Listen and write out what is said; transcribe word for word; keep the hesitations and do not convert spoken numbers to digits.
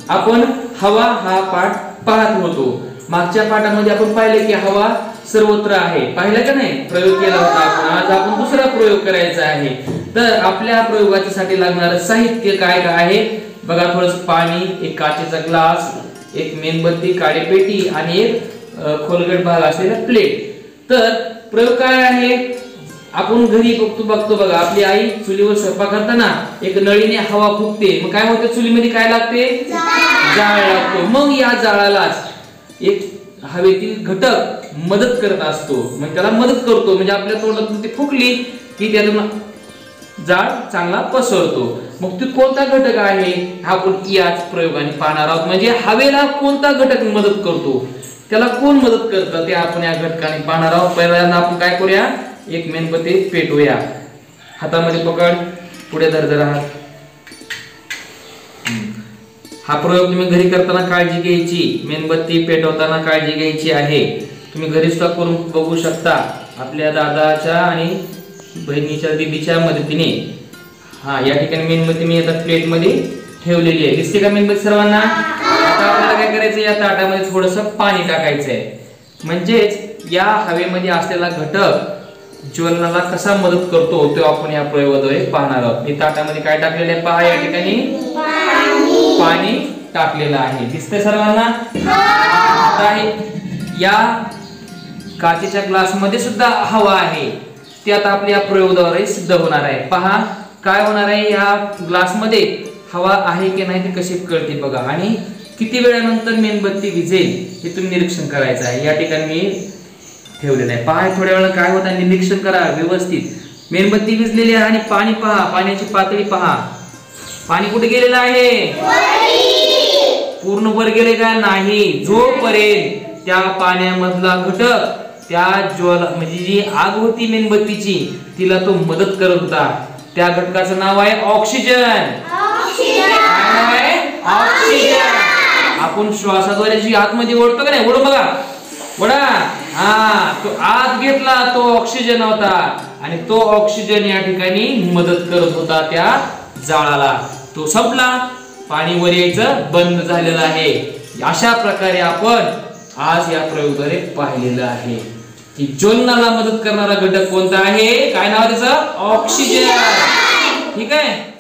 आपण हवा हा पाठ पाहत होतो. मागच्या पाठामध्ये आपण पाहिले की हवा सर्वत्र आहे. पाहिलं का नाही? प्रयोग केला होता आपण. आज आपण दुसरा प्रयोग करायचा आहे. तर आपल्या प्रयोगासाठी लागणारे साहित्य काय काय आहे बघा. थोडंसं पाणी, एक काचेचा ग्लास, एक मेणबत्ती, काळी पेटी आणि एक खोलगट भाग असलेला प्लेट. तर प्रयोग काय आहे? आपण घरी बघतो बघतो बघा, आपली आई चुलीवर स्वयंपाक करताना एक नळीने हवा फुकते. मग काय होते? चुलीमध्ये काय लागते? जाळ लागतो. मग या जाळालाच एक हवेतील घटक मदत करत असतो. म्हणजे त्याला मदत करतो. म्हणजे आपल्या तोंडातून ती फुकली की त्यातून जाळ चांगला पसरतो. मग तो कोणता घटक आहे आपण याच प्रयोगाने पाहणार आहोत. म्हणजे हवेला कोणता घटक मदत करतो, त्याला कोण मदत करतं ते आपण या घटकाने पाहणार आहोत. पहिल्यांदा आपण काय करूया, एक मेणबत्ती पेटवूया. हातामध्ये पकड, पुढे धर जरा हात. हा प्रयोग तुम्ही घरी करताना काळजी घ्यायची. मेणबत्ती पेटवताना काळजी घ्यायची आहे. तुम्ही घरी सुद्धा करून बघू शकता आपल्या दादाच्या आणि बहिणीच्या दीदीच्या मदतीने. हा या ठिकाणी मेणबत्ती मी आता प्लेट मध्ये ठेवलेली आहे. दिसते का मेणबत्ती सर्वांना? आता आपल्याला काय करायचं, या ताटामध्ये थोडंसं पाणी टाकायचं आहे. म्हणजेच या हवेमध्ये असलेला घटक ज्वलनाला कसा मदत करतो ते आपण या प्रयोगाद्वारे पाहणार आहोत. मी ताटामध्ये काय टाकलेलं आहे पहा, या ठिकाणी पाणी टाकलेलं आहे. दिसतंय सर्वांना? आता या काचेच्या ग्लास मध्ये सुद्धा हवा आहे. ते आता आपल्या प्रयोगाद्वारे सिद्ध होणार आहे. पहा काय होणार आहे, या ग्लास मध्ये हवा आहे की नाही ते कसे कळते बघा. आणि किती वेळानंतर मेणबत्ती विझेल हे तुम्ही निरीक्षण करायचं आहे. या ठिकाणी मी ठेवलेलं आहे. पहा थोड्या वेळा काय होतं निरीक्षण करा व्यवस्थित. मेणबत्ती विझलेली आहे आणि पाणी पहा, पाण्याची पातळी पहा. पाणी कुठे गेलेलं आहे? पूर्ण वर गेले का? नाही. जोपर्यंत त्या पाण्यामधला घटक त्या ज्वल म्हणजे जी आग होती मेणबत्तीची तिला तो मदत करत होता. त्या घटकाचं नाव आहे ऑक्सिजन. ऑक्सिजन. आपण श्वासाद्वारे जी आतमध्ये ओढतो का नाही, ओढ बघा, ओढा. हा तो आत घेतला तो ऑक्सिजन होता आणि तो ऑक्सिजन या ठिकाणी मदत करत होता त्या जाळाला. तो संपला, पाणी वर यायचं बंद झालेलं आहे. अशा प्रकारे आपण आज या प्रयोगाद्वारे पाहिलेलं आहे की ज्वलनाला मदत करणारा घटक कोणता आहे, काय नाव त्याचं? ऑक्सिजन. ठीक आहे.